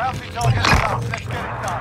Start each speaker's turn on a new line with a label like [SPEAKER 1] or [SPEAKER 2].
[SPEAKER 1] Bounty target is up. Let's get it done.